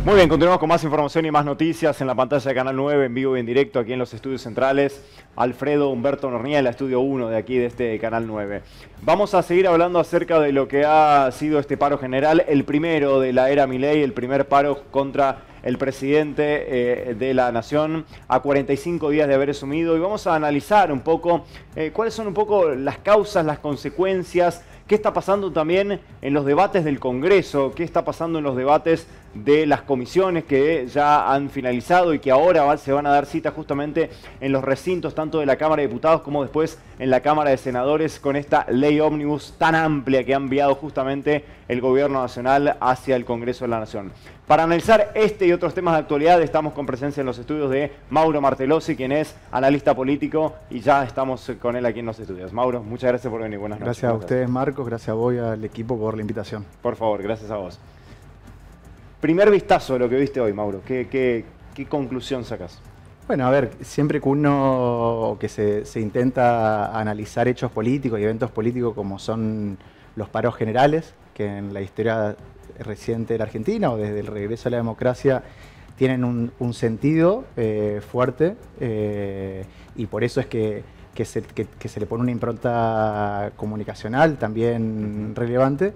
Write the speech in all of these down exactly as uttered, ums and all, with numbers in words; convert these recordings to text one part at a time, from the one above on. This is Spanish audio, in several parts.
Muy bien, continuamos con más información y más noticias en la pantalla de Canal nueve, en vivo y en directo aquí en los estudios centrales. Alfredo Humberto Norniel, estudio uno de aquí de este Canal nueve. Vamos a seguir hablando acerca de lo que ha sido este paro general, el primero de la era Milei, el primer paro contra el presidente eh, de la Nación a cuarenta y cinco días de haber asumido, y vamos a analizar un poco eh, cuáles son un poco las causas, las consecuencias, qué está pasando también en los debates del Congreso, qué está pasando en los debates de las comisiones que ya han finalizado y que ahora se van a dar cita justamente en los recintos tanto de la Cámara de Diputados como después en la Cámara de Senadores con esta ley ómnibus tan amplia que ha enviado justamente el Gobierno Nacional hacia el Congreso de la Nación. Para analizar este y otros temas de actualidad estamos con presencia en los estudios de Mauro Martellosi, quien es analista político, y ya estamos con él aquí en los estudios. Mauro, muchas gracias por venir. Buenas noches. Gracias a ustedes, Marcos, gracias a vos y al equipo por la invitación. Por favor, gracias a vos. Primer vistazo de lo que viste hoy, Mauro. ¿Qué, qué, qué conclusión sacas? Bueno, a ver, siempre que uno que se, se intenta analizar hechos políticos y eventos políticos como son los paros generales, que en la historia reciente de la Argentina o desde el regreso a la democracia tienen un, un sentido eh, fuerte eh, y por eso es que, que, se, que, que se le pone una impronta comunicacional también relevante.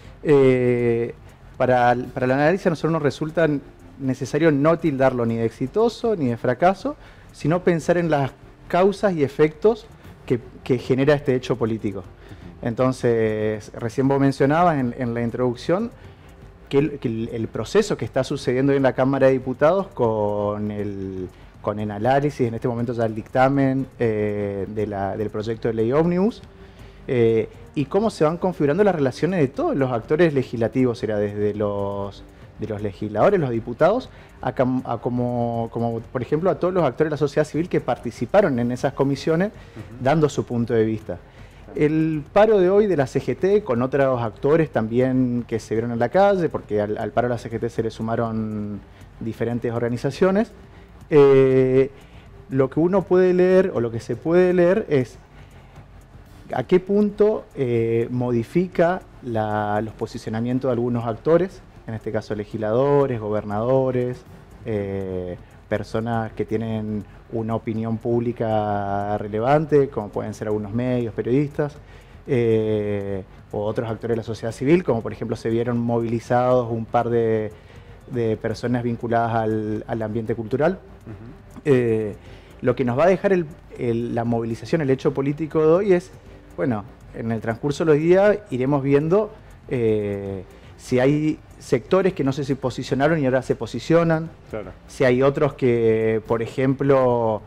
Eh, para, para el análisis a nosotros nos resulta necesario no tildarlo ni de exitoso ni de fracaso, sino pensar en las causas y efectos que, que genera este hecho político. Entonces, recién vos mencionabas en, en la introducción que, el, que el, el proceso que está sucediendo en la Cámara de Diputados con el, con el análisis, en este momento ya el dictamen eh, de la, del proyecto de ley ómnibus, eh, y cómo se van configurando las relaciones de todos los actores legislativos, era desde los, de los legisladores, los diputados, a, a como, como por ejemplo a todos los actores de la sociedad civil que participaron en esas comisiones, uh-huh. dando su punto de vista. El paro de hoy de la C G T, con otros actores también que se vieron en la calle, porque al, al paro de la C G T se le sumaron diferentes organizaciones, eh, lo que uno puede leer, o lo que se puede leer, es a qué punto eh, modifica la, los posicionamientos de algunos actores, en este caso legisladores, gobernadores, eh, personas que tienen una opinión pública relevante, como pueden ser algunos medios, periodistas, eh, o otros actores de la sociedad civil, como por ejemplo se vieron movilizados un par de, de personas vinculadas al, al ambiente cultural. Uh-huh. eh, lo que nos va a dejar el, el, la movilización, el hecho político de hoy es, bueno, en el transcurso de los días iremos viendo eh, si hay sectores que no sé si posicionaron y ahora se posicionan, claro. Si hay otros que, por ejemplo,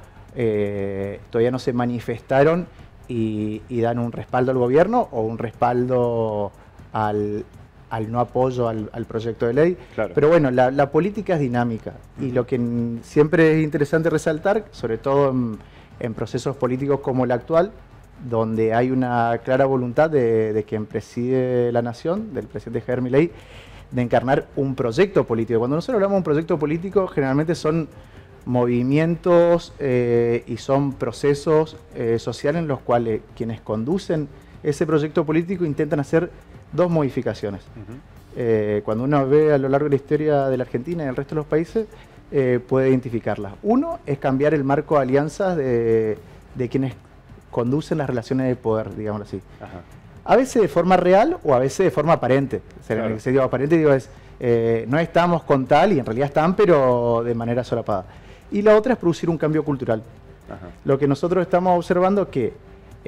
eh, todavía no se manifestaron y, y dan un respaldo al gobierno o un respaldo al, al no apoyo al, al proyecto de ley. Claro. Pero bueno, la, la política es dinámica uh-huh. y lo que siempre es interesante resaltar, sobre todo en, en procesos políticos como el actual, donde hay una clara voluntad de, de quien preside la nación, del presidente Javier Milei, de encarnar un proyecto político. Cuando nosotros hablamos de un proyecto político, generalmente son movimientos eh, y son procesos eh, sociales en los cuales quienes conducen ese proyecto político intentan hacer dos modificaciones. Uh-huh. eh, cuando uno ve a lo largo de la historia de la Argentina y del resto de los países, eh, puede identificarlas. Uno es cambiar el marco de alianzas de, de quienes conducen las relaciones de poder, digámoslo así. Ajá. A veces de forma real o a veces de forma aparente. O sea, claro. En el que digo aparente digo es, eh, no estamos con tal y en realidad están, pero de manera solapada. Y la otra es producir un cambio cultural. Ajá. Lo que nosotros estamos observando es que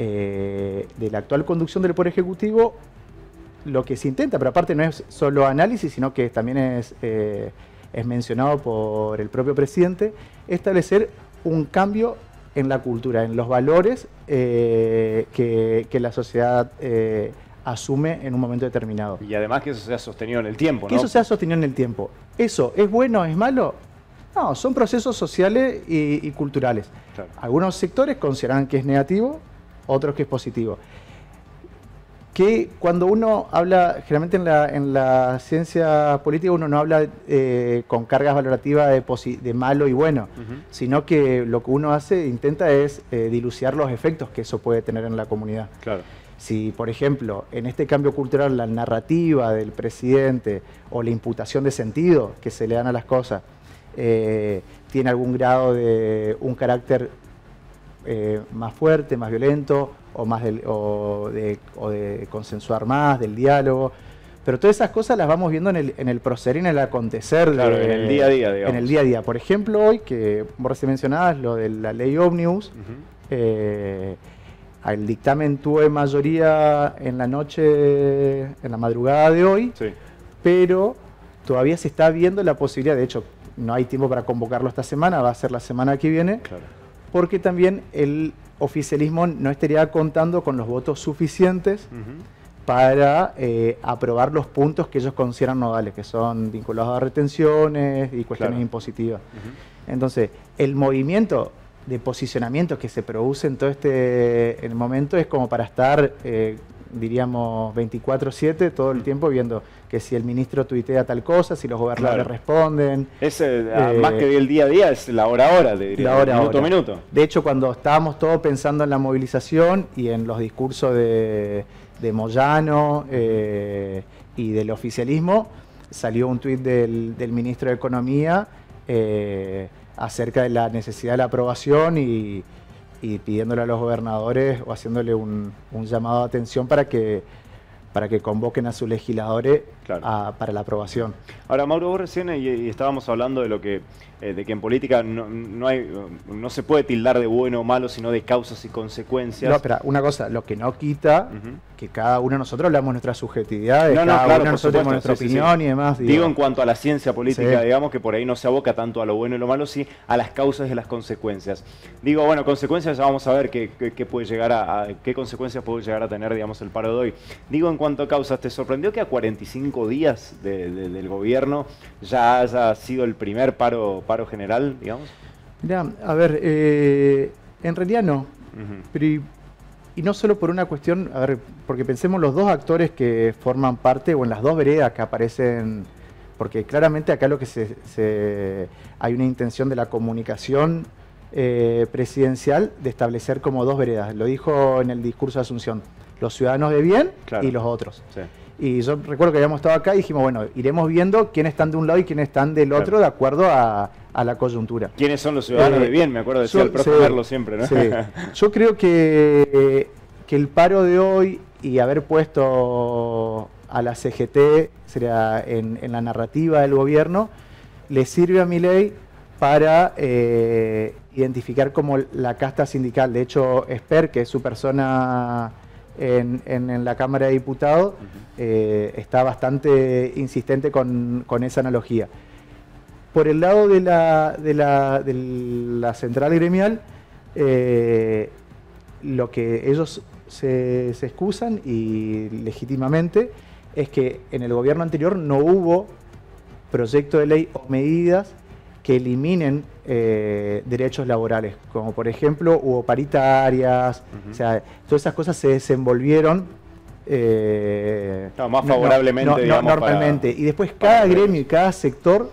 eh, de la actual conducción del Poder Ejecutivo, lo que se intenta, pero aparte no es solo análisis, sino que también es, eh, es mencionado por el propio presidente, establecer un cambio en la cultura, en los valores eh, que, que la sociedad eh, asume en un momento determinado. Y además que eso sea sostenido en el tiempo, ¿no? Que eso sea sostenido en el tiempo. ¿Eso es bueno o es malo? No, son procesos sociales y, y culturales. Claro. Algunos sectores consideran que es negativo, otros que es positivo. Que cuando uno habla, generalmente en la, en la ciencia política uno no habla eh, con cargas valorativas de, de malo y bueno, uh-huh. sino que lo que uno hace, intenta es eh, dilucidar los efectos que eso puede tener en la comunidad. Claro. Si, por ejemplo, en este cambio cultural la narrativa del presidente o la imputación de sentido que se le dan a las cosas eh, tiene algún grado de un carácter eh, más fuerte, más violento, o, más del, o, de, o de consensuar más, del diálogo. Pero todas esas cosas las vamos viendo en el, en el proceder y en el acontecer. Claro, de, en el día a día, digamos. En el día a día. Por ejemplo, hoy, que vos recién mencionabas, lo de la ley ómnibus, uh-huh. eh, el dictamen tuvo mayoría en la noche, en la madrugada de hoy, sí. Pero todavía se está viendo la posibilidad, de hecho, no hay tiempo para convocarlo esta semana, va a ser la semana que viene, claro. Porque también el oficialismo no estaría contando con los votos suficientes uh-huh. para eh, aprobar los puntos que ellos consideran nodales, que son vinculados a retenciones y cuestiones claro. impositivas. Uh-huh. Entonces, el movimiento de posicionamiento que se produce en todo este en el momento es como para estar, eh, diríamos, veinticuatro siete todo el tiempo viendo que si el ministro tuitea tal cosa, si los gobernadores claro. responden. Es, eh, eh, más que el día a día, es la hora a hora, te diría, la hora minuto a hora. minuto. De hecho, cuando estábamos todos pensando en la movilización y en los discursos de, de Moyano eh, y del oficialismo, salió un tuit del, del ministro de Economía eh, acerca de la necesidad de la aprobación y, y pidiéndole a los gobernadores o haciéndole un, un llamado de atención para que, para que convoquen a sus legisladores claro. a, para la aprobación. Ahora, Mauro, vos recién y, y estábamos hablando de lo que eh, de que en política no, no, hay, no se puede tildar de bueno o malo, sino de causas y consecuencias. No, espera, una cosa, lo que no quita uh-huh. que cada uno de nosotros hablamos nuestras subjetividades, no, no, cada claro, uno de nosotros tenemos nuestra sí, opinión sí, sí. y demás. Digo, digo en cuanto a la ciencia política, sí. digamos, que por ahí no se aboca tanto a lo bueno y lo malo, sí a las causas y las consecuencias. Digo, bueno, consecuencias ya vamos a ver qué, qué, qué puede llegar a, a qué consecuencias puede llegar a tener, digamos, el paro de hoy. Digo, en cuanto a causas, ¿te sorprendió que a cuarenta y cinco días de, de, del gobierno ya haya sido el primer paro, paro general, digamos? Mirá, a ver, eh, en realidad no, uh-huh. pero y, y no solo por una cuestión, a ver, porque pensemos los dos actores que forman parte, o en las dos veredas que aparecen, porque claramente acá lo que se, se hay una intención de la comunicación eh, presidencial de establecer como dos veredas, lo dijo en el discurso de Asunción, los ciudadanos de bien claro. y los otros. Sí. Y yo recuerdo que habíamos estado acá y dijimos, bueno, iremos viendo quiénes están de un lado y quiénes están del otro claro. de acuerdo a, a la coyuntura. ¿Quiénes son los ciudadanos eh, de bien? Me acuerdo de decir el profe Merlo siempre, ¿no? Sí. Yo creo que, eh, que el paro de hoy y haber puesto a la C G T sería en, en la narrativa del gobierno le sirve a Milei para eh, identificar como la casta sindical. De hecho, Esper, que es su persona en, en, en la Cámara de Diputados, uh-huh. eh, está bastante insistente con, con esa analogía. Por el lado de la, de la, de la central gremial, eh, lo que ellos se, se excusan, y legítimamente, es que en el gobierno anterior no hubo proyecto de ley o medidas que eliminen eh, derechos laborales, como por ejemplo hubo paritarias, uh-huh. o sea, todas esas cosas se desenvolvieron eh, no, más favorablemente, no, no, digamos, normalmente, para, y después cada gremio y cada sector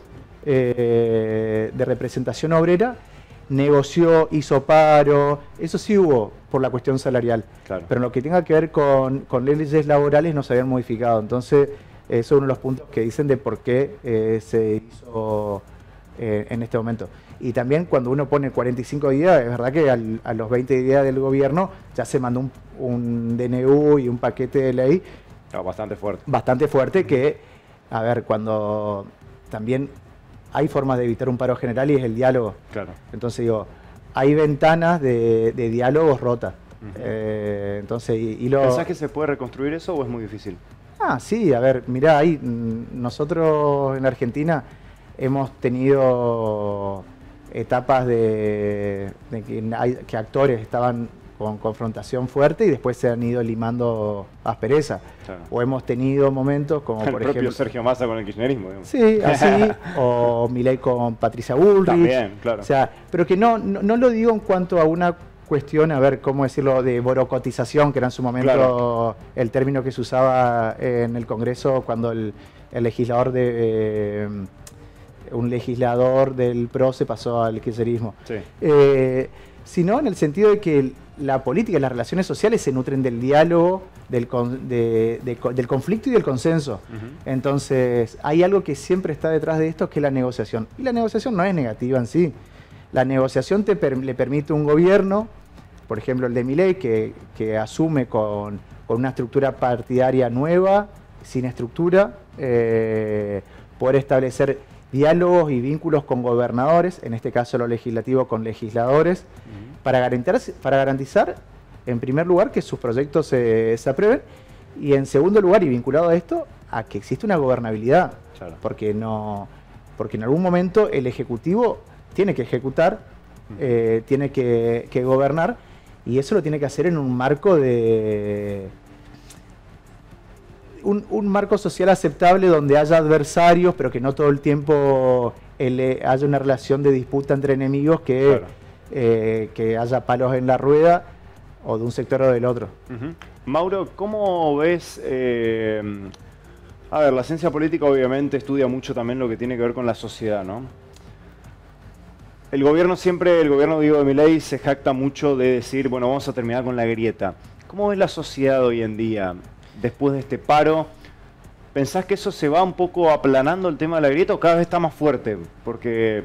eh, de representación obrera negoció, hizo paro, eso sí hubo por la cuestión salarial, claro. pero en lo que tenga que ver con, con leyes laborales no se habían modificado, entonces eso es uno de los puntos que dicen de por qué eh, se hizo eh, en este momento. Y también cuando uno pone cuarenta y cinco días, es verdad que al, a los veinte días del gobierno ya se mandó un, un D N U y un paquete de ley no, bastante fuerte. Bastante fuerte que, a ver, cuando también hay formas de evitar un paro general y es el diálogo. Claro. Entonces digo, hay ventanas de, de diálogos rotas. Uh-huh. eh, entonces, y, y lo... ¿Pensás que se puede reconstruir eso o es muy difícil? Ah, sí, a ver, mirá, ahí nosotros en Argentina hemos tenido etapas de, de que, hay, que actores estaban con confrontación fuerte y después se han ido limando aspereza. Claro. O hemos tenido momentos como, el por propio ejemplo... Sergio Massa con el kirchnerismo. Digamos. Sí, así, o Milei con Patricia Bullrich. También, claro. O sea, pero que no, no, no lo digo en cuanto a una cuestión, a ver, ¿cómo decirlo?, de borocotización, que era en su momento claro. el término que se usaba en el Congreso cuando el, el legislador de... Eh, un legislador del P R O se pasó al kirchnerismo. Sí. Eh, sino en el sentido de que la política y las relaciones sociales se nutren del diálogo, del, con, de, de, del conflicto y del consenso. Uh-huh. Entonces, hay algo que siempre está detrás de esto, que es la negociación. Y la negociación no es negativa en sí. La negociación te per, le permite a un gobierno, por ejemplo el de Milei, que, que asume con, con una estructura partidaria nueva, sin estructura, eh, poder establecer diálogos y vínculos con gobernadores, en este caso lo legislativo con legisladores, uh-huh. para, garantizar, para garantizar, en primer lugar, que sus proyectos se, se aprueben, y en segundo lugar, y vinculado a esto, a que existe una gobernabilidad, claro. porque, no, porque en algún momento el Ejecutivo tiene que ejecutar, uh-huh. eh, tiene que, que gobernar, y eso lo tiene que hacer en un marco de... Un, un marco social aceptable donde haya adversarios, pero que no todo el tiempo el, haya una relación de disputa entre enemigos, que, claro. eh, que haya palos en la rueda o de un sector o del otro. Uh-huh. Mauro, ¿cómo ves? Eh, a ver, la ciencia política obviamente estudia mucho también lo que tiene que ver con la sociedad, ¿no? El gobierno siempre, el gobierno Diego de Milei se jacta mucho de decir, bueno, vamos a terminar con la grieta. ¿Cómo ves la sociedad hoy en día? Después de este paro, ¿pensás que eso se va un poco aplanando el tema de la grieta o cada vez está más fuerte? Porque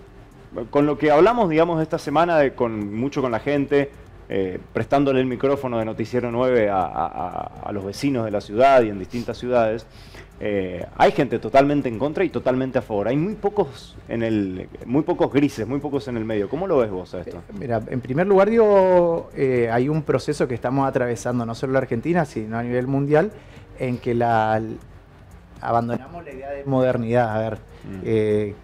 con lo que hablamos, digamos, esta semana, de, con mucho con la gente, eh, prestándole el micrófono de Noticiero nueve a, a, a los vecinos de la ciudad y en distintas ciudades, eh, hay gente totalmente en contra y totalmente a favor. Hay muy pocos en el, muy pocos grises, muy pocos en el medio. ¿Cómo lo ves vos a esto? Eh, mira, en primer lugar, digo, eh, hay un proceso que estamos atravesando, no solo la Argentina, sino a nivel mundial, en que la, abandonamos la idea de modernidad. A ver, mm. eh,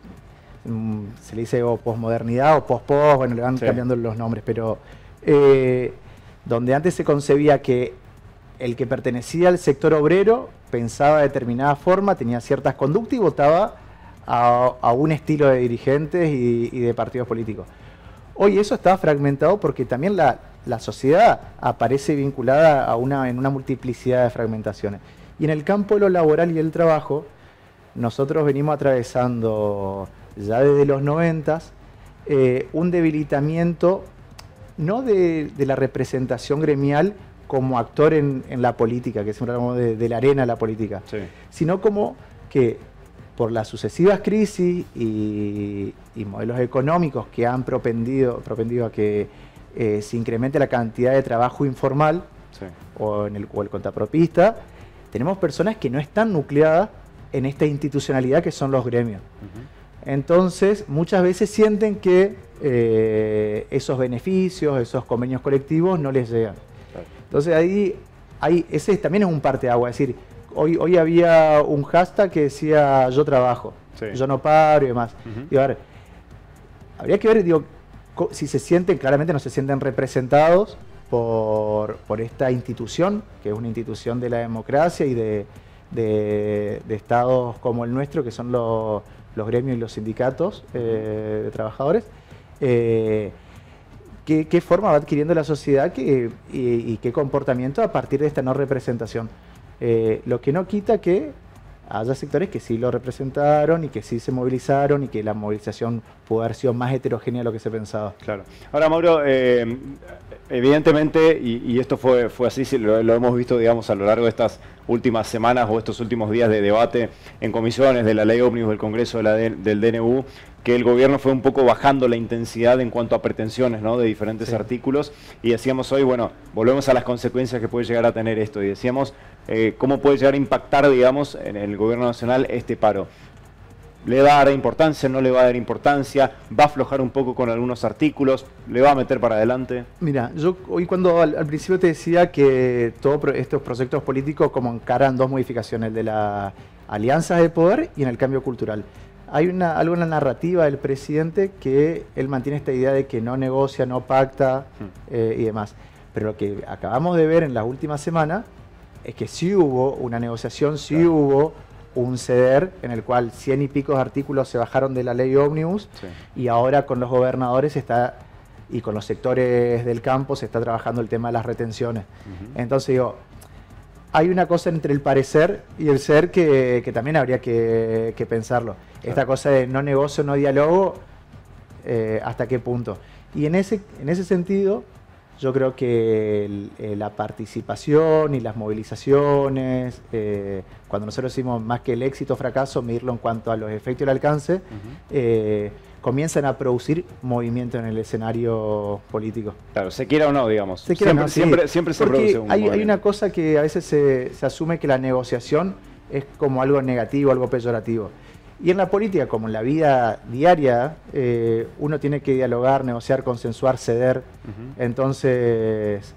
se le dice o posmodernidad o post-post, bueno, le van sí. cambiando los nombres, pero eh, donde antes se concebía que el que pertenecía al sector obrero pensaba de determinada forma, tenía ciertas conductas y votaba a, a un estilo de dirigentes y, y de partidos políticos. Hoy eso está fragmentado porque también la, la sociedad aparece vinculada a una, en una multiplicidad de fragmentaciones. Y en el campo de lo laboral y el trabajo, nosotros venimos atravesando ya desde los noventas eh, un debilitamiento no de, de la representación gremial como actor en, en la política, que siempre hablamos de, de la arena de la política, sí. sino como que por las sucesivas crisis y, y modelos económicos que han propendido, propendido a que eh, se incremente la cantidad de trabajo informal sí. o, en el, o el contrapropista, tenemos personas que no están nucleadas en esta institucionalidad que son los gremios. Uh-huh. Entonces, muchas veces sienten que eh, esos beneficios, esos convenios colectivos no les llegan. Entonces ahí, ahí ese también es un parteaguas, es decir, hoy, hoy había un hashtag que decía yo trabajo, sí. yo no paro y demás. Uh-huh. Digo, a ver, habría que ver, digo, si se sienten, claramente no se sienten representados por, por esta institución, que es una institución de la democracia y de, de, de estados como el nuestro, que son los, los gremios y los sindicatos eh, de trabajadores. Eh, ¿Qué, qué forma va adquiriendo la sociedad que, y, y qué comportamiento a partir de esta no representación? Eh, lo que no quita que haya sectores que sí lo representaron y que sí se movilizaron y que la movilización pudo haber sido más heterogénea de lo que se pensaba. Claro. Ahora, Mauro, eh, evidentemente, y, y esto fue, fue así, lo, lo hemos visto, digamos, a lo largo de estas últimas semanas o estos últimos días de debate en comisiones de la ley ómnibus del Congreso de la de, del D N U, que el gobierno fue un poco bajando la intensidad en cuanto a pretensiones, ¿no?, de diferentes sí. artículos, y decíamos hoy, bueno, volvemos a las consecuencias que puede llegar a tener esto, y decíamos eh, cómo puede llegar a impactar, digamos, en el gobierno nacional este paro. ¿Le va a dar importancia? ¿No le va a dar importancia? ¿Va a aflojar un poco con algunos artículos? ¿Le va a meter para adelante? Mira, yo hoy cuando al, al principio te decía que todos estos proyectos políticos como encaran dos modificaciones, el de las alianzas de poder y en el cambio cultural. Hay una, algo en la narrativa del presidente que él mantiene esta idea de que no negocia, no pacta eh, y demás. Pero lo que acabamos de ver en las últimas semanas es que sí hubo una negociación, sí claro. hubo un ceder en el cual cien y pico artículos se bajaron de la ley ómnibus sí. y ahora con los gobernadores está y con los sectores del campo se está trabajando el tema de las retenciones. Uh-huh. Entonces digo, hay una cosa entre el parecer y el ser que, que también habría que, que pensarlo. Claro. Esta cosa de no negocio, no diálogo, eh, ¿hasta qué punto? Y en ese, en ese sentido, Yo creo que el, eh, la participación y las movilizaciones, eh, cuando nosotros decimos más que el éxito o fracaso, medirlo en cuanto a los efectos y el alcance, uh-huh. eh, comienzan a producir movimiento en el escenario político. Claro, se quiera o no, digamos. Se quiera siempre, o no, sí. siempre, siempre se Porque produce un hay, movimiento. Hay una cosa que a veces se, se asume que la negociación es como algo negativo, algo peyorativo. Y en la política, como en la vida diaria, eh, uno tiene que dialogar, negociar, consensuar, ceder. Uh-huh. Entonces,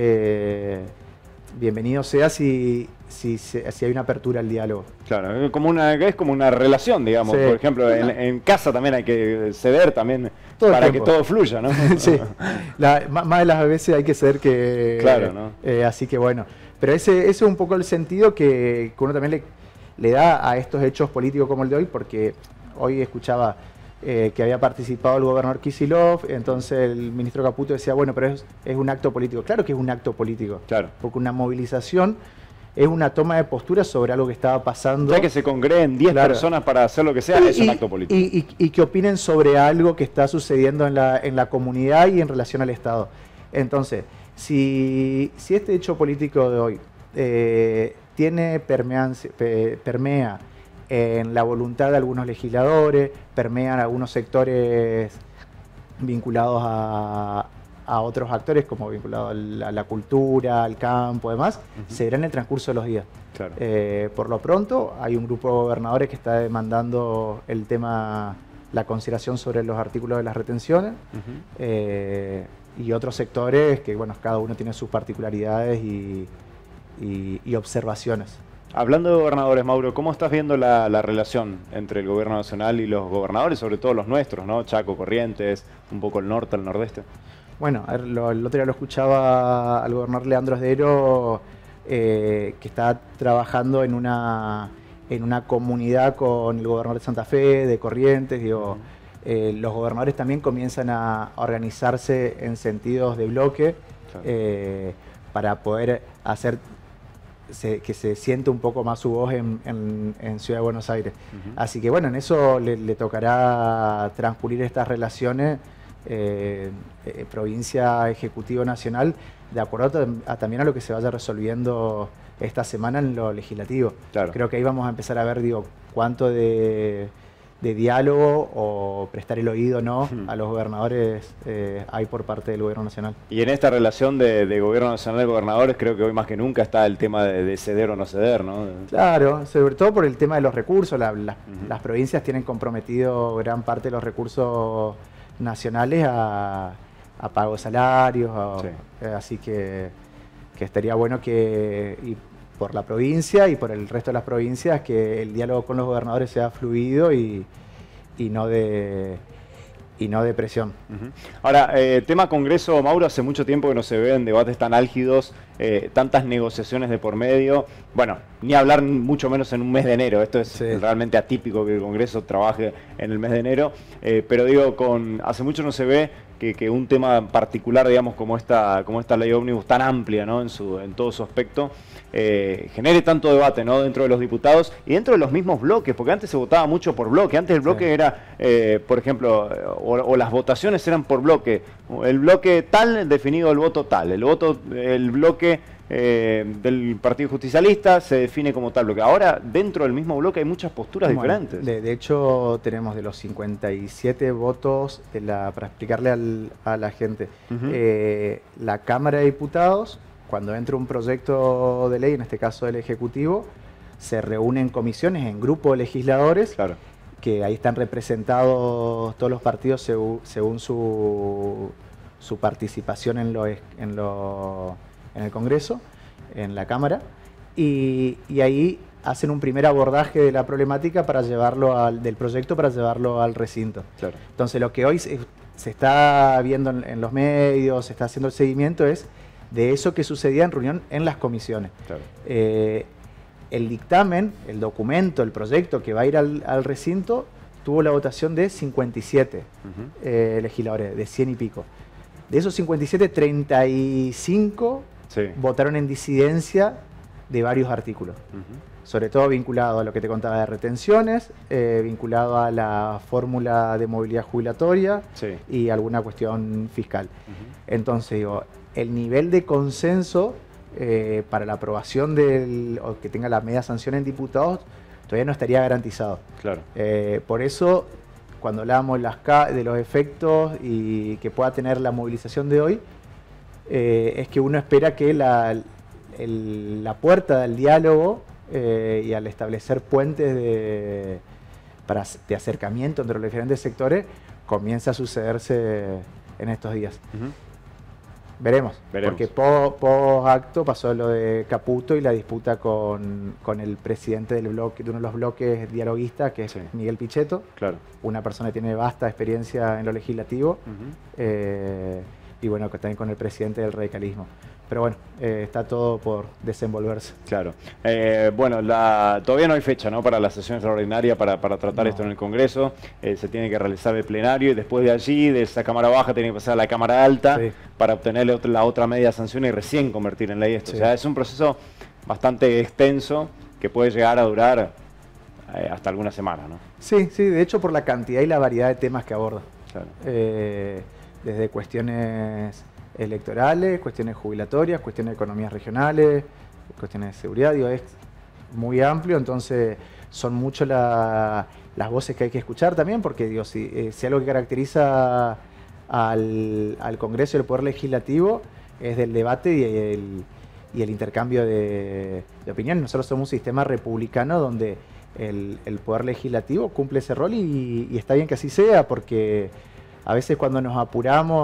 eh, bienvenido sea si, si, si hay una apertura al diálogo. Claro, como una, es como una relación, digamos. Sí. Por ejemplo, en, en casa también hay que ceder también todo para que todo fluya, ¿no? Sí, la, más de las veces hay que ceder que... Claro, ¿no? Eh, así que bueno, pero ese, ese es un poco el sentido que, que uno también le... le da a estos hechos políticos como el de hoy, porque hoy escuchaba eh, que había participado el gobernador Kicillof, entonces el ministro Caputo decía, bueno, pero es, es un acto político. Claro que es un acto político, claro. Porque una movilización es una toma de postura sobre algo que estaba pasando. Ya que se congreen diez claro. personas para hacer lo que sea, y, es un acto político. Y, y, y que opinen sobre algo que está sucediendo en la, en la comunidad y en relación al Estado. Entonces, si, si este hecho político de hoy eh, tiene permeancia, permea en la voluntad de algunos legisladores, permea en algunos sectores vinculados a, a otros actores, como vinculados a la, a la cultura, al campo, demás, uh-huh. se verá en el transcurso de los días. Claro. Eh, por lo pronto, hay un grupo de gobernadores que está demandando el tema, la consideración sobre los artículos de las retenciones, uh-huh. eh, y otros sectores que, bueno, cada uno tiene sus particularidades y Y, y observaciones. Hablando de gobernadores, Mauro, ¿cómo estás viendo la, la relación entre el gobierno nacional y los gobernadores, sobre todo los nuestros, ¿no? Chaco, Corrientes, un poco el norte, el nordeste? Bueno, a ver, lo, el otro día lo escuchaba al gobernador Leandro Esdero, eh, que está trabajando en una, en una comunidad con el gobernador de Santa Fe, de Corrientes, digo, uh-huh. eh, los gobernadores también comienzan a organizarse en sentidos de bloque, claro. eh, para poder hacer Se, que se siente un poco más su voz en, en, en Ciudad de Buenos Aires. Uh-huh. Así que bueno, en eso le, le tocará transcurrir estas relaciones eh, eh, provincia, ejecutivo, nacional, de acuerdo a, a, también a lo que se vaya resolviendo esta semana en lo legislativo. Claro. Creo que ahí vamos a empezar a ver, digo, cuánto de, de diálogo o prestar el oído no uh-huh. a los gobernadores eh, hay por parte del gobierno nacional. Y en esta relación de, de gobierno nacional y gobernadores creo que hoy más que nunca está el tema de, de ceder o no ceder, ¿no? Claro, sobre todo por el tema de los recursos. La, la, uh-huh. Las provincias tienen comprometido gran parte de los recursos nacionales a, a pago de salarios, a, sí. eh, así que, que estaría bueno que... Y, por la provincia y por el resto de las provincias, que el diálogo con los gobernadores sea fluido y, y, no, de, y no de presión. Uh-huh. Ahora, eh, tema Congreso, Mauro, hace mucho tiempo que no se ven debates tan álgidos, eh, tantas negociaciones de por medio. Bueno, ni hablar mucho menos en un mes de enero. Esto es sí. realmente atípico que el Congreso trabaje en el mes de enero. Eh, pero digo, con hace mucho no se ve que, que un tema particular, digamos, como esta, como esta ley ómnibus tan amplia, ¿no? en, su, en todo su aspecto, Eh, genere tanto debate, ¿no? dentro de los diputados y dentro de los mismos bloques, porque antes se votaba mucho por bloque. Antes el bloque sí. era, eh, por ejemplo, o, o las votaciones eran por bloque. El bloque tal, definido el voto tal. El voto, el bloque eh, del Partido Justicialista se define como tal bloque. Ahora, dentro del mismo bloque hay muchas posturas bueno, diferentes. De, de hecho, tenemos de los cincuenta y siete votos, de la, para explicarle al, a la gente, uh-huh. eh, la Cámara de Diputados, cuando entra un proyecto de ley, en este caso del Ejecutivo, se reúnen comisiones en grupos de legisladores, claro. que ahí están representados todos los partidos según, según su, su participación en, lo, en, lo, en el Congreso, en la Cámara, y, y ahí hacen un primer abordaje de la problemática para llevarlo al, del proyecto para llevarlo al recinto. Claro. Entonces lo que hoy se, se está viendo en, en los medios, se está haciendo el seguimiento es de eso que sucedía en reunión en las comisiones. Claro. Eh, el dictamen, el documento, el proyecto que va a ir al, al recinto, tuvo la votación de cincuenta y siete uh-huh. eh, legisladores, de cien y pico. De esos cincuenta y siete, treinta y cinco sí. votaron en disidencia de varios artículos. Uh-huh. Sobre todo vinculado a lo que te contaba de retenciones, eh, vinculado a la fórmula de movilidad jubilatoria sí. y alguna cuestión fiscal. Uh-huh. Entonces, digo, el nivel de consenso eh, para la aprobación del, o que tenga la media sanción en diputados todavía no estaría garantizado. Claro. Eh, por eso, cuando hablamos las de los efectos y que pueda tener la movilización de hoy, eh, es que uno espera que la, el, la puerta del diálogo eh, y al establecer puentes de, para, de acercamiento entre los diferentes sectores comience a sucederse en estos días. Uh-huh. Veremos, Veremos, porque post po acto pasó lo de Caputo y la disputa con, con el presidente del bloque, de uno de los bloques dialoguistas, que es sí. Miguel Pichetto, claro. Una persona que tiene vasta experiencia en lo legislativo, uh-huh. eh, y bueno, también con el presidente del radicalismo. Pero bueno, eh, está todo por desenvolverse. Claro. Eh, bueno, la, todavía no hay fecha, ¿no?, para la sesión extraordinaria para, para tratar no. esto en el Congreso. Eh, se tiene que realizar el plenario y después de allí, de esa Cámara Baja, tiene que pasar a la Cámara Alta sí. para obtener la otra media sanción y recién convertir en ley esto. Sí. O sea, es un proceso bastante extenso que puede llegar a durar eh, hasta algunas semanas, ¿no? Sí, sí, de hecho por la cantidad y la variedad de temas que aborda. Claro. Eh, desde cuestiones electorales, cuestiones jubilatorias, cuestiones de economías regionales, cuestiones de seguridad, digo, es muy amplio, entonces son mucho la, las voces que hay que escuchar también, porque digo, si, eh, si algo que caracteriza al, al Congreso y al Poder Legislativo es del debate y el, y el intercambio de, de opiniones. Nosotros somos un sistema republicano donde el, el Poder Legislativo cumple ese rol y, y está bien que así sea, porque a veces cuando nos apuramos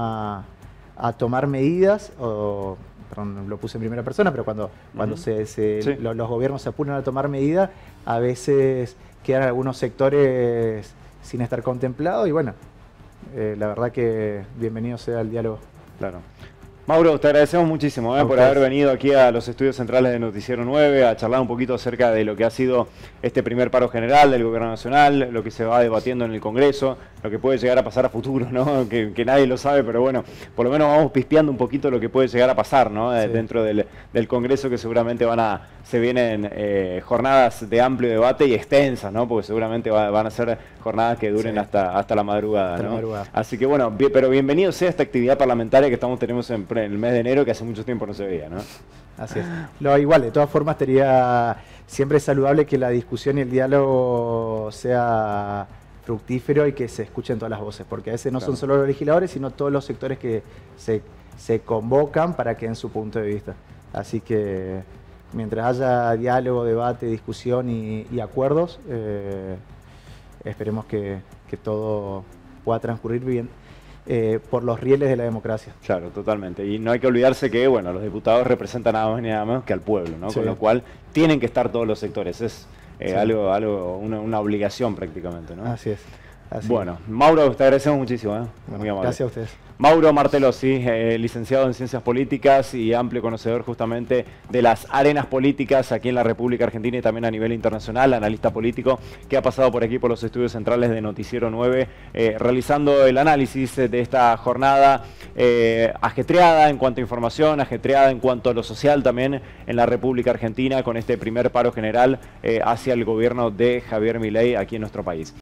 a a tomar medidas, o, perdón, lo puse en primera persona, pero cuando, uh-huh. cuando se, se, sí. lo, los gobiernos se apuran a tomar medidas, a veces quedan algunos sectores sin estar contemplados y bueno, eh, la verdad que bienvenido sea el diálogo. Claro. Mauro, te agradecemos muchísimo eh, por haber venido aquí a los estudios centrales de Noticiero nueve a charlar un poquito acerca de lo que ha sido este primer paro general del Gobierno Nacional, lo que se va debatiendo en el Congreso, lo que puede llegar a pasar a futuro, ¿no? que, que nadie lo sabe, pero bueno, por lo menos vamos pispeando un poquito lo que puede llegar a pasar, ¿no? Sí. dentro del, del Congreso, que seguramente van a se vienen eh, jornadas de amplio debate y extensas, ¿no? Porque seguramente va, van a ser jornadas que duren sí. hasta, hasta la madrugada, hasta ¿no? la madrugada. Así que bueno, bien, pero bienvenido sea esta actividad parlamentaria que estamos tenemos en, en el mes de enero, que hace mucho tiempo no se veía, ¿no? Así es. Lo, igual, de todas formas, sería siempre saludable que la discusión y el diálogo sea fructífero y que se escuchen todas las voces, porque a veces no claro. son solo los legisladores, sino todos los sectores que se, se convocan para que den su punto de vista. Así que mientras haya diálogo, debate, discusión y, y acuerdos, eh, esperemos que, que todo pueda transcurrir bien. Eh, por los rieles de la democracia. Claro, totalmente. Y no hay que olvidarse que, bueno, los diputados representan nada más ni nada menos que al pueblo, ¿no? Sí. Con lo cual tienen que estar todos los sectores. Es eh, sí. algo, algo una, una obligación prácticamente, ¿no? Así es. Así bueno, es. Mauro, te agradecemos muchísimo, ¿eh? Muy amable. Gracias a ustedes. Mauro Martelossi, eh, licenciado en Ciencias Políticas y amplio conocedor justamente de las arenas políticas aquí en la República Argentina y también a nivel internacional, analista político, que ha pasado por aquí por los estudios centrales de Noticiero nueve, eh, realizando el análisis de esta jornada eh, ajetreada en cuanto a información, ajetreada en cuanto a lo social también en la República Argentina, con este primer paro general eh, hacia el gobierno de Javier Milei aquí en nuestro país.